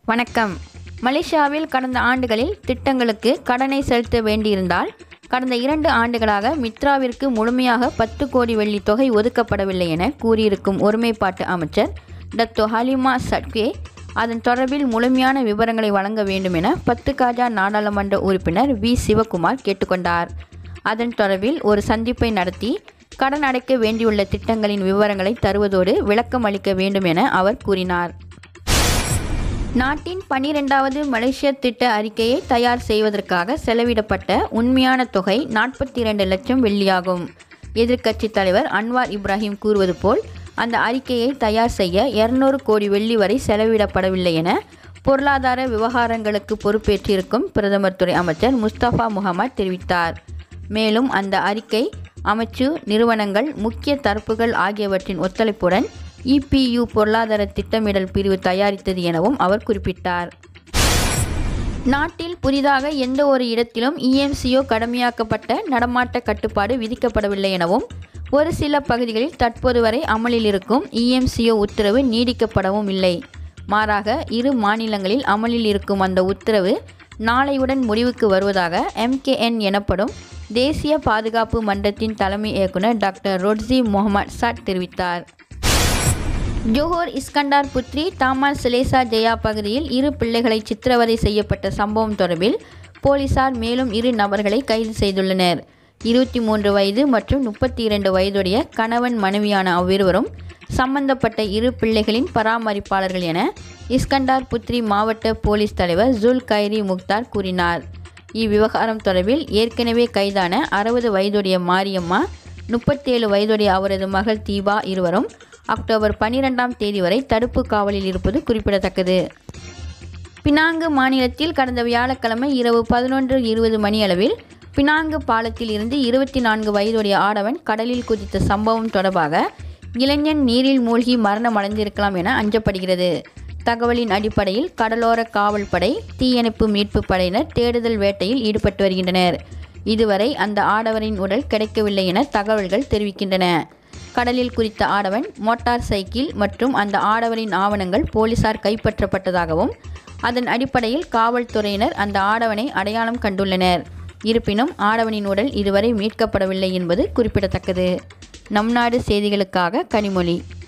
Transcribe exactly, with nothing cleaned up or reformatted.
வணக்கம். மலேசியாவில் கடந்த ஆண்டுகளில் திட்டங்களுக்கு கடனை செலுத்த வேண்டியிருந்தால் கடந்த இரண்டு ஆண்டுகளாக மித்ராவிற்கு முழுமையாக பத்து கோடி வெள்ளி தொகை ஒதுக்கப்படவில்லை என கூறியிருக்கும் ஒருமைப்பாட்டு அமைச்சர் டத்தோ ஹலிமா சட்கே அதன் தொடர்பில் முழுமையான விவரங்களை வழங்க வேண்டும் என பத்து காஜா நாடாளுமன்ற உறுப்பினர் வி சிவகுமார் கேட்டுக்கொண்டார். அதன் தொடர்பில் ஒரு சந்திப்பை நடத்தி கடன் அடைக்க வேண்டியுள்ள திட்டங்களின் விவரங்களை தருவதோடு விளக்கம் அளிக்க வேண்டும் என அவர் கூறினார். நாட்டின் பனிரெண்டாவது மலேசிய திட்ட அறிக்கையை தயார் செய்வதற்காக செலவிடப்பட்ட உண்மையான தொகை நாற்பத்தி இரண்டு லட்சம் வெள்ளியாகும். எதிர்க்கட்சித் தலைவர் அன்வார் இப்ராஹிம் கூறுவது போல் அந்த அறிக்கையை தயார் செய்ய இருநூறு கோடி வெள்ளி வரை செலவிடப்படவில்லை என பொருளாதார விவகாரங்களுக்கு பொறுப்பேற்றிருக்கும் பிரதமர் துறை அமைச்சர் முஸ்தபா முகமது தெரிவித்தார். மேலும் அந்த அறிக்கை அமைச்சு, நிறுவனங்கள், முக்கிய தரப்புகள் ஆகியவற்றின் ஒத்துழைப்புடன் இபியு பொருளாதார திட்டமிடல் பிரிவு தயாரித்தது எனவும் அவர் குறிப்பிட்டார். நாட்டில் புதிதாக எந்த ஒரு இடத்திலும் இஎம்சிஓ கடுமையாக்கப்பட்ட நடமாட்ட கட்டுப்பாடு விதிக்கப்படவில்லை எனவும் ஒரு சில பகுதிகளில் தற்போது வரை அமலில் இருக்கும் இஎம்சிஓ உத்தரவு நீடிக்கப்படவும் இல்லை. மாறாக இரு மாநிலங்களில் அமலில் இருக்கும் அந்த உத்தரவு நாளையுடன் முடிவுக்கு வருவதாக எம்கேஎன் எனப்படும் தேசிய பாதுகாப்பு மன்றத்தின் தலைமை இயக்குனர் டாக்டர் ரொட்ஸி முகமது சாட் தெரிவித்தார். Johor Iskandar Puteri Taman Selesa Jaya பகுதியில் இரு பிள்ளைகளை சித்திரவதை செய்யப்பட்ட சம்பவம் தொடர்பில் போலீசார் மேலும் இரு நபர்களை கைது செய்துள்ளனர். இருபத்தி மூன்று வயது மற்றும் முப்பத்தி இரண்டு வயதுடைய கணவன் மனைவியான அவ்விருவரும் சம்பந்தப்பட்ட இரு பிள்ளைகளின் பராமரிப்பாளர்கள் என இஸ்கண்டார் புத்ரி மாவட்ட போலீஸ் தலைவர் ஜுல் கைரி முக்தார் கூறினார். இவ்விவகாரம் தொடர்பில் ஏற்கனவே கைதான அறுபது வயதுடைய மாரியம்மா, முப்பத்தேழு வயதுடைய அவரது மகள் தீபா இருவரும் அக்டோபர் பன்னிரெண்டாம் தேதி வரை தடுப்பு காவலில் இருப்பது குறிப்பிடத்தக்கது. பினாங்கு மாநிலத்தில் கடந்த வியாழக்கிழமை இரவு பதினொன்று இருபது மணியளவில் பினாங்கு பாலத்தில் இருந்து இருபத்தி நான்கு வயதுடைய ஆடவன் கடலில் குதித்த சம்பவம் தொடர்பாக இளைஞன் நீரில் மூழ்கி மரணம் அடைந்திருக்கலாம் என அஞ்சப்படுகிறது. தகவலின் அடிப்படையில் கடலோர காவல் படை, தீயணைப்பு மீட்பு படையினர் தேடுதல் வேட்டையில் ஈடுபட்டு வருகின்றனர். இதுவரை அந்த ஆடவரின் உடல் கிடைக்கவில்லை என தகவல்கள் தெரிவிக்கின்றன. கடலில் குறித்த ஆடவன், மோட்டார் சைக்கிள் மற்றும் அந்த ஆடவரின் ஆவணங்கள் போலீசார் கைப்பற்றப்பட்டதாகவும் அதன் அடிப்படையில் காவல்துறையினர் அந்த ஆடவனை அடையாளம் கண்டுள்ளனர். இருப்பினும் ஆடவனின் உடல் இதுவரை மீட்கப்படவில்லை என்பது குறிப்பிடத்தக்கது. நம் நாடு செய்திகளுக்காக கனிமொழி.